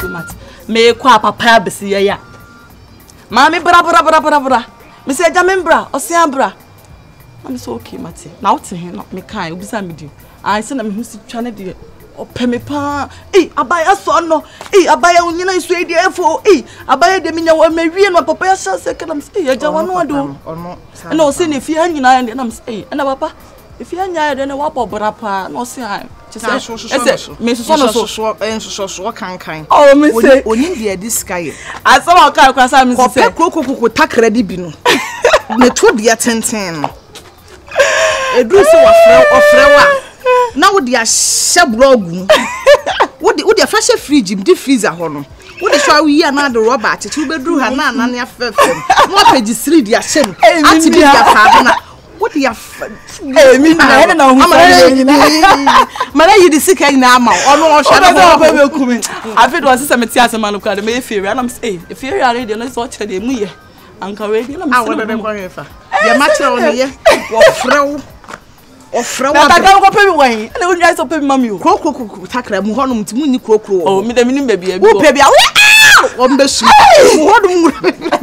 mat. Me kwa papa besi ya. Mami bra. Me say jamembra, osiambra. I'm so okay, Mate. Now to him, not me kind, obisa me do. I send him who sit channel de opeme pa. Abaya so no. Abaya unyina isu edi efo. Abaya de minya wa mewie no papa ya say am say ya jawa no do. No say ne fie nyina ya na am say. Na papa, if you anya ya wa bobra pa no say I. Me so kan. Oh me say oni de this guy. Asama kan kwasa me say. Kokoko takra di bi no. Ne to dia tenten no. Edu so ofrewa na wo dia hye blogu wo dia fa hye fridge di freezer ho no wo de so awi ya na de rubber acheche bedru ha na na ne afefem no page 3 dia hye no ati dia fa na wo dia mi na he na hu mara yi di sika ina ama ono o hye na ba be kumi afi do asese meti asema no kwa de me efiri na me say efiri are de no so chere de mu ye anka we de na me say wo be kwa hefa ye ma chere ono ye wo frew na taka ko pe mi wan na unya so pe mi mami o kokoko takra mu hono mti munni krokro o mi da mi nim ba bia bi wo pe bia wo mbesu mu hono mu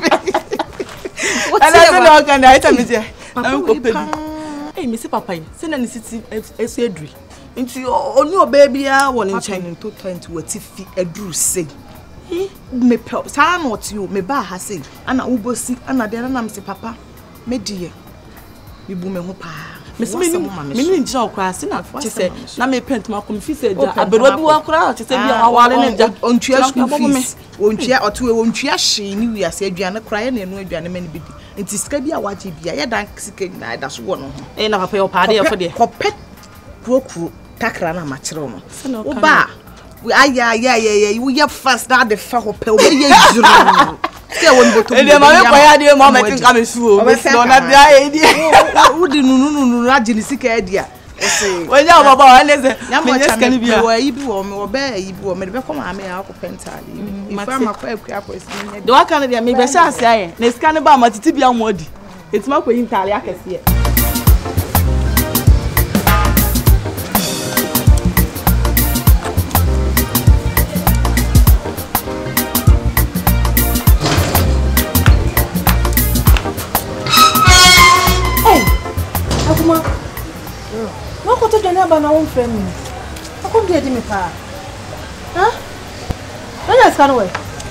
ana se no kan da ita mi je na ko pe bi mi se papa yi se na ni siti esu edri nti oni oba bia wo ni nchen to 20 wati fi edru se me pe sa na oti o me ba ha se ana ubosi ana de na me se papa me die mi bu me ho pa Mimi njira okra se na chese na me pent ma kom fi se ja aberu bi wa kra chese bi awale na ja ontua school fees ontua oto ontua hye ni wi ase aduane kra ye na enu aduane mani bidi nti sika bi awaje bia ye dan sika na da so no na papa yo paade ye fo de kopet krokro takra na ma kire no wo ba aya wo ye fast na de fa hope wo ye juru se won boto ele ma me kwaya de ma me tinka me suo no na bia e di wo di nunu agini sika e dia ose wo ja baba wa leze me sika ni bia wo yi bi wo me wo ba yi bi wo me be koma me ya ko pentali ifa ma kwa akua ko esi de wa kan bia me be sha ase aye na sika ni ba ma titi bia mo di etima ko yin tale akese Ba na won friend me. Akom de di me pa. Ha? Wala skan we.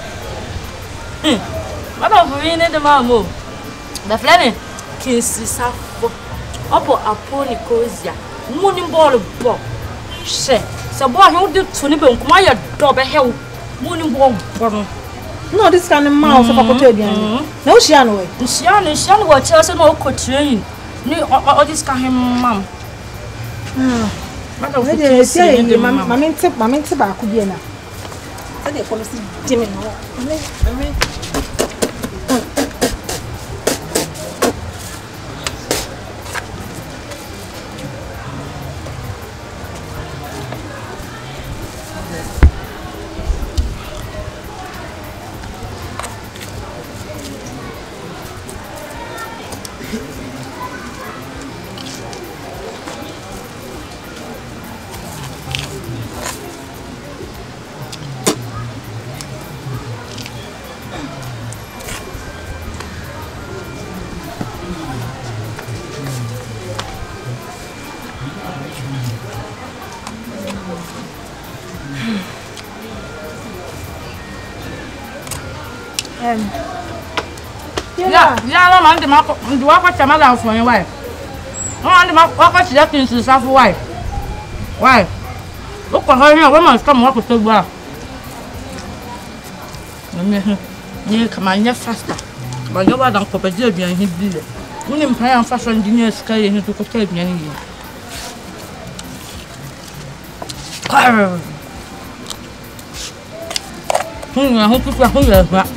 Baba fu yin de mamo. Da flane kinsi safo. Opo aponi kozia. Muni ball bo. She. So bo he would to ni be nkuma ya do be hew. Muni bo bo. No, this kind of mouse of a potato. No, she anyway. She what Chelsea no could train. Ni all this kind of mom. They say, Mamma back again. I didn't come to see Jimmy. Yeah, no man, the mark, the walk of Tamala for your wife. No man, the mark, walk of Jackins is half wife. Why? Look at her here, woman's come walk with the bar. You come on, you're faster. But you are not for Pajabia and he did it. We didn't pay on fashion engineer sky and to take me any. I hope you are hungry.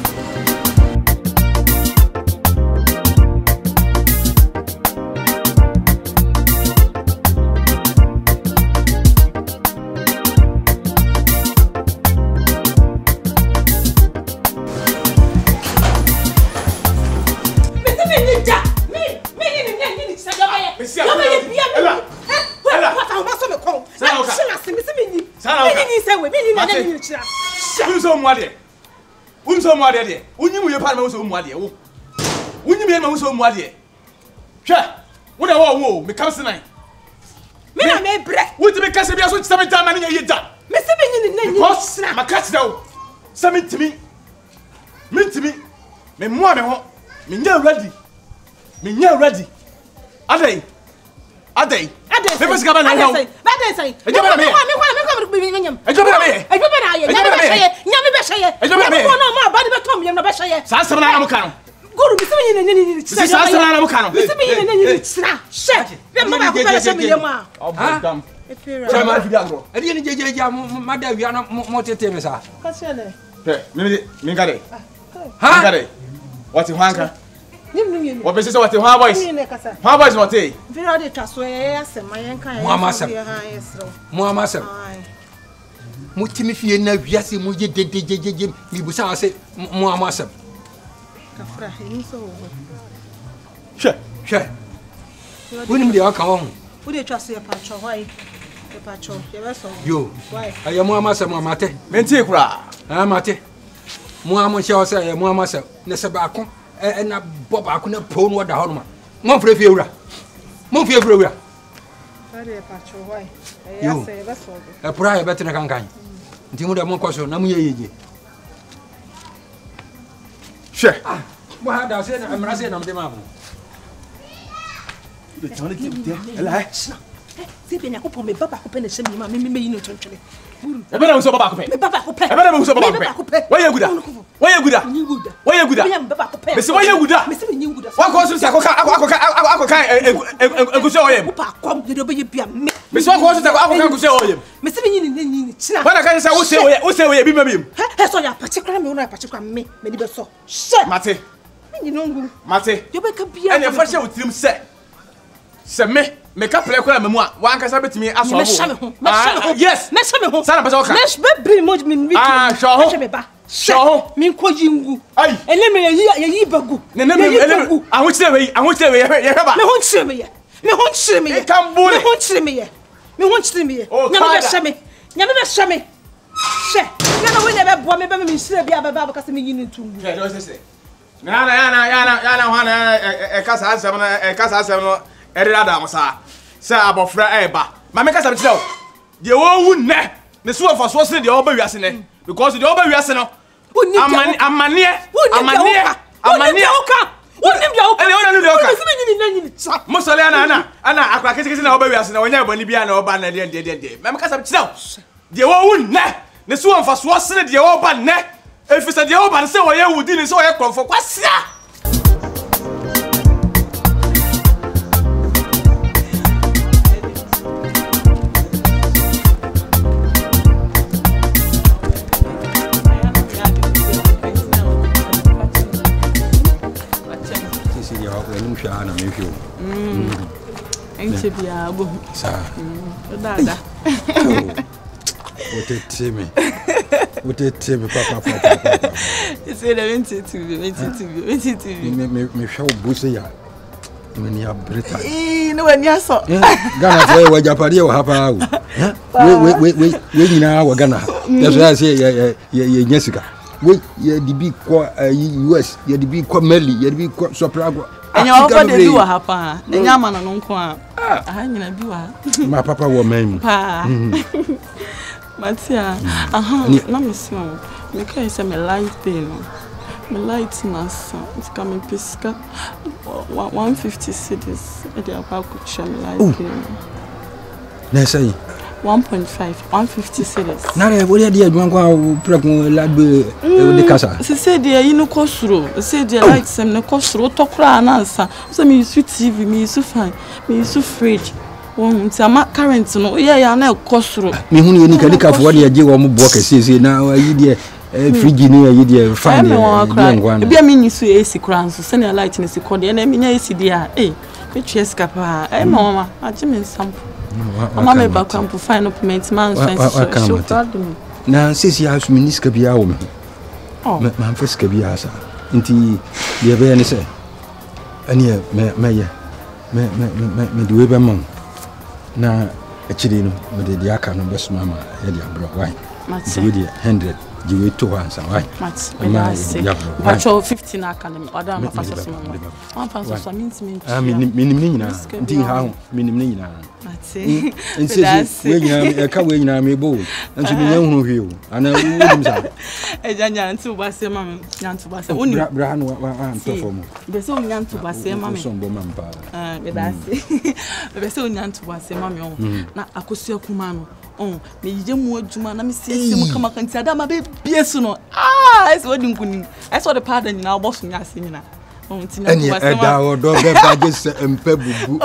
so muade. So muade de. Unyimu ye pa me so muade wo. Unyimu ye me so muade. Hwe. Wo na wo me kam senai. Me na me bre. Wo ti me kase bia so 7 time na ye da. Me se be nyi na nyi. Boss, ma catch da wo. 70 Mintimi. Me mo me ho. Me nya ready. Adey. Me pese ka ba na ho. Ba dey say. E jo be na me. Me nyam. E jo be na me. E jo be na ye. Nyame be sheye. E jo be na me. No ma ba dey be tom yam na be sheye. Sa asem na am ka no. Guru mi se me nyi. Sa asem na am ka no. Mi se me nyi. Sna. She. Be ma ba ko be se me yam a. Obodam. Efira. Ma fi agro. E di ni jejeja ma da wi ana mo tete me sa. Ka se le. Me ngare. Ha? Ngare. What hwanka? Nim. What be say what hwan boys? Hwan boys not eh. Efira dey twaso ye asem ayen kan ye. Mo amasem. Mo timi fie na wiase mo je dedejeje mi busa ase mo amasem. Kafra, ni so wo. Hwe. Wonim de aka wo. Wo dey twaso ye pacho why? Ye pacho, ye be so. Yo. Why? Aye mo amasem amate. Menti kura. Amate. Mo amonche o se ye mo amasem ne se ba ko na bob ako na po no da ho no ma. Mo frɛ fie wura. Mo fie frɛ wura. Ye pacho why? Yo. Ye be so. E pura ye betene kankan. Nti mo da mo koso na mo yeyeje. Hwe. Mo ha da se na amra se na mde ma mo. De tone ke de. Ela. Se be na ko po me baba ko pe na se mi ma me yi no tonchele. E be na so baba ko pe. Me baba ko pe. E be na so baba ko pe. Why you good? Me se why you good? Me se me nyi good. Wa ko so se akoka eguso oyem. Wo pa kom de do be bia me. Me se wa ko so se akoka eguso oyem. Me se me nyi china. Wa na ka se wo se oye bi ma bim. He so ya particular me no particular me di be so. She. Mate. Me nyi no ngu. Mate. Yo be ka bia. Ene fa hye wotrim se me ka pele kwa me mu a wa nka sa betimi aso bo. Yes. Me shame ho. Sana pesa oka. Me be bring mo me video. Ah, sure ho. Me ba. Sure. Me nko jingu. Ai. Ele me ye bagu. Ne ahu chire we ye hweba. Me ho chire me ye. E kan bole. Me ho chire me ye. Nyame be shame. She. Na we never bo me be me shire bia be ba ka se me yin ntungu. Yeah, do say. Na hwana e kasa asem no erira da mosa. Se abofra eba. Ma me kasa bitire o. De wo wu ne so of so se de oba wiase ne. Because the oba wiase no. Amane. Wonim dia oka. Ele ona nu de oka. Se me nyi cha. Musole ana akwa kesi na oba wiase na onya boni bia na oba na de. Ma me kasa bitire o. De wo wu ne so of so se de oba ne. Efisa de oba se wo ye wudi ne se wo ye krofo kwasia. Na me hwe. Enche bia bo. Sa. Dada. What a teme papa. You say that Me show busi ya. Me ya brita. No when you saw. Ghana say we Japadi o hapa. We nyina wa Ghana. That's why I say ye nyesika. We ye dibi kwa US, ye dibi kwa Mali, ye dibi kwa Soprago. And you over the do hapa. The nyama na nko a. Aha nyina bi wa. My papa wo men. Pa. Matia. Na me see o. Me kai say me light pain. Me light na so. It's coming pisca. 150 cedis. E dey apa ku che me light pain. Na say 1.5 150 cedis. Na re body dey adwan kwa prekun ladbe e de kasa. Se say dey yi no kosuro. Se dey light sem ne kosuro to kra na ansa. So me use TV, me use fan, me use fridge. Nti ama current no ya na kosuro. Me hunu ni kadika fo de age wo mo bo kase na yi de fridge ni yi de fan de ngwan. Bia me nyi so AC kra nso se na light ne se kode na me nya AC dia me twa skapa mama age me sample. Mama me back amplify no payment man so na sisi ya su miniska bia wo me. Ma mfiska bia sa. Nti ye be ne se ani me de we be mam. Na actually no me de aka no best mama e de abro why. So we de 100 jiwe to hansa why Mat, me say. Pacho 15 academy. Oda ma fasa so mo. Wan fa so means me. Minim ni nyina. Ndi ha ho, minim ni nyina. Mat. Nse we nyina e ka we nyina me bo. Nso me nyanhunu hwe o. Ana wudim sa. E janya ntu ba se ma me, nyantu ba se. Oni bra no wa to for mo. Be se onyantu ba se ma me. So mbo mampa. Me da se. Be se onyantu ba se ma me o. Na akosu akuma no. Me yije mu adwuma na me siesie mu kama kan ti ada ma be biesu no ese wodi nkuni ese wodi pardon nyina oboso nya ase nyina ti na kwa se eda odo be baje se empe bubu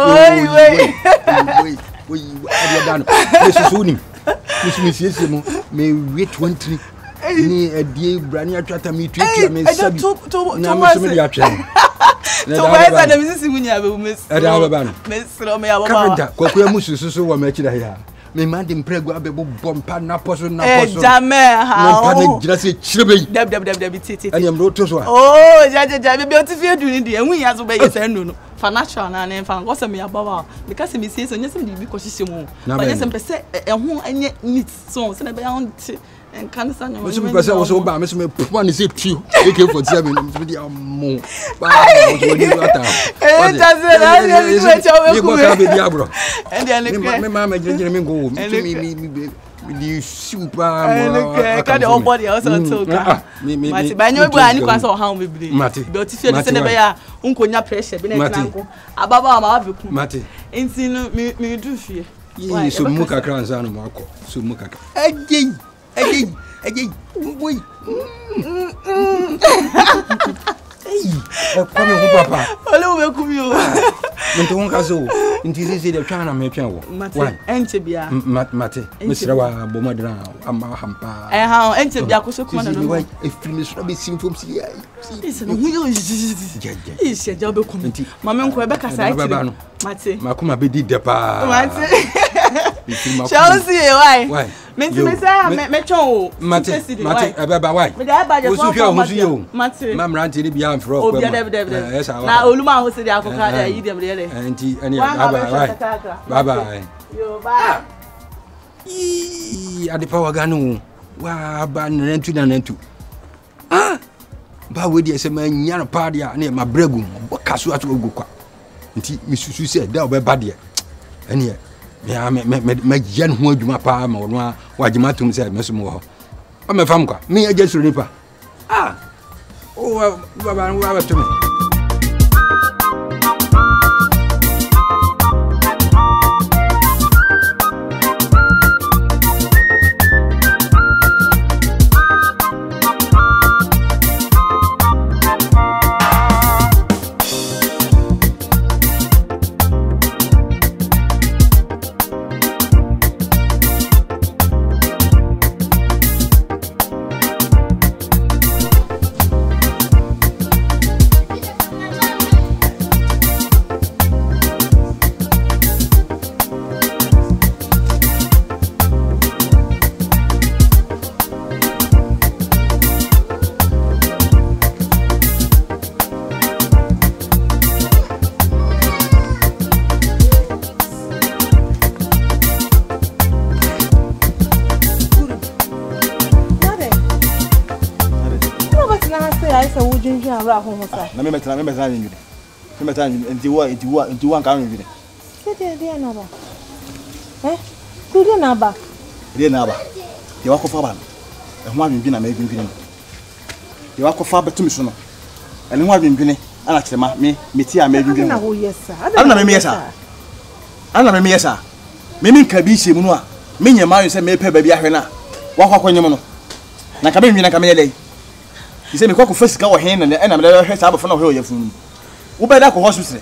we ada dano yesu ni me siesie mu me we 20 ni edie brani atwata me tuatua me sabi na me so me dia twa to why is that me sisi munya be me eda ba no me sro me ya baba kapenta kokua mususu wo me kira ya me man dem prego abebo bompa na poso jamais ha pa ne gira se chirebe dab titi ani am roto so ja be o ti fi edu ni de enwu ya so be yesa enu no financial na na fa go se me ababa because me see so nyese me bi ko hihye mu ba nyese mpese ehu anye neat so se na be ya on en kanisa nyo me pese wo so ba me so me puma ni se tio AK47 me di amu ba wo ni ata jaze na ni se chawe ku me be di abro and then me mama jere me go me di super mo ka de body also talk mati ba nyo bu ani kwa so ha me bre be o ti fi se na be ya unkonya pressure be na tinanko ababa ma be ku mati enti no me du fie yi so mu kakra nsa no mako so mu kakra Again. Boy. Come on, papa. Hello, we come you. Nti won kaso. Nti sisi de twa na me twa wo. Mate. Ente bia. Mate. Misra wa bomadra ama hampa. Ha, ente bia ko so kuma na no. E free me so be sim from si ai. Ise no hu yo. Ise ja be kuma. Mama nko e be kasa ai. Mate. Makuma be di depa. Mate. Chelsea, why? Me say me chon o. Mate, ababa why? Me da ba je so Mate. Mamra nti bi am fro kwa. Yes, na oluma ho se di akoka yi dem de. Nti ani ababa why? Baba. Yo ba. Adepa waganu. Wa ba nantu. Ba we di se ma nya no pa dia na ma bregu. Bokaso ato ogu kwa. Nti misusu se da obeba de. Ene ya me jan ho adwuma pa ma wono a wagema tum se meso mo ho o me fam kwa me aje suru nipa o baba wa to me na me metana nyu me metana nti wa nka nyu de sede de na ba ku de na ba ye wa ko fa ba e ho adwendwe na me adwendwe ye wa ko fa betum so no ene ho adwendwe ana kyerema me ti a me adwendwe na wo yesa ana me yesa me nka bi hye mu no a me nyema yo se me pe ba bi ahwe na wa kwa kwanyem no na ka be nwina ka me yedai ise me kwako fasika wo hen na na me hwe sa abofo na hwe oyafun wo be da ko hospital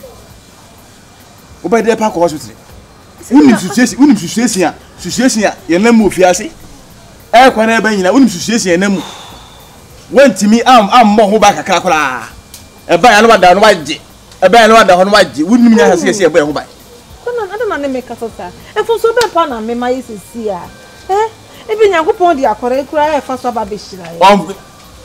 wo be da pa ko hospital unim situation a ye na mu ofiase e kwa na ba nyina unim situation ye na mu wantimi am mo ho ba kakra kra e ba ya no wada no waje e ba ya no wada ho no waje unim nya hase ye ba ho ba kono na na me kasota e fun so be pa na me ma yesisi a e bi nyankopon di akore kura e fa so ba be shira ye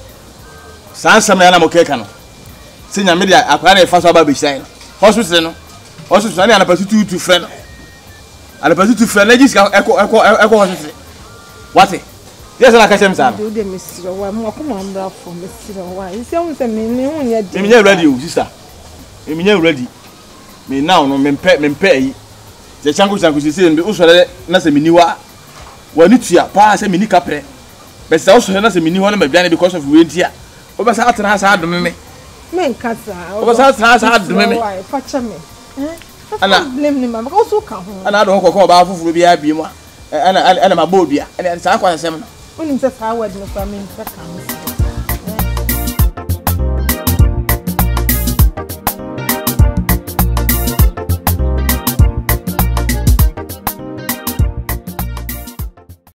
sansa me na mo keka no se nya me dia akwa na e fa so ba be shira hospital no na patu tu friend ana patu tu friend na jiska eko hospital wate Yes, I catch him, sir. Do the Mr. One, come on, bra for Mr. One. It sounds a million yet. Me ready, sister. Me ready. Me now no me pay. The changu say me usore na se miniwa. Wani tua pa se mini kapre. But say usore na se miniwa na mabiane because of we ntia. Oba sa atena sa adome me. Men kasa. Oba sa atena sa adome me. Facha me. Ana blame ni mama. Ko so ka ho. Ana do kokko ba fufuru bi abi mu. Ana mabodua. Ana sa akwa asem no. Unim se sa word no fa me nsa ka.